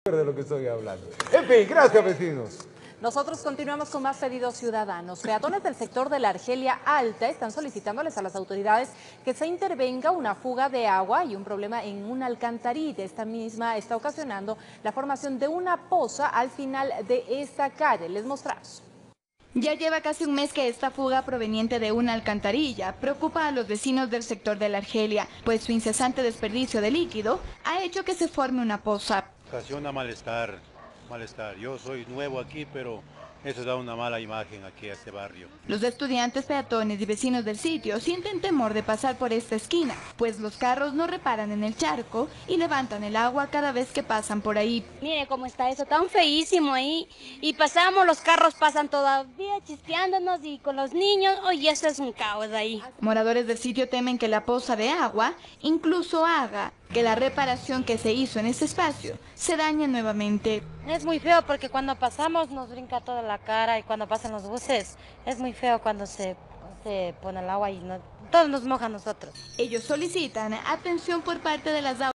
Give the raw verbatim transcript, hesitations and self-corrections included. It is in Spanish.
de lo que estoy hablando. En fin, gracias, vecinos. Nosotros continuamos con más pedidos ciudadanos. Peatones del sector de la Argelia Alta están solicitándoles a las autoridades que se intervenga una fuga de agua y un problema en una alcantarilla. Esta misma está ocasionando la formación de una poza al final de esta calle. Les mostramos. Ya lleva casi un mes que esta fuga proveniente de una alcantarilla preocupa a los vecinos del sector de la Argelia, pues su incesante desperdicio de líquido ha hecho que se forme una poza. Ocasiona malestar, malestar. Yo soy nuevo aquí, pero eso da una mala imagen aquí a este barrio. Los estudiantes, peatones y vecinos del sitio sienten temor de pasar por esta esquina, pues los carros no reparan en el charco y levantan el agua cada vez que pasan por ahí. Mire cómo está eso, tan feísimo ahí. Y pasamos, los carros pasan todavía chispeándonos y con los niños, oye, eso es un caos ahí. Moradores del sitio temen que la poza de agua incluso haga que la reparación que se hizo en este espacio se dañe nuevamente. Es muy feo porque cuando pasamos nos brinca toda la cara y cuando pasan los buses es muy feo cuando se, se pone el agua y no, todos nos moja a nosotros. Ellos solicitan atención por parte de las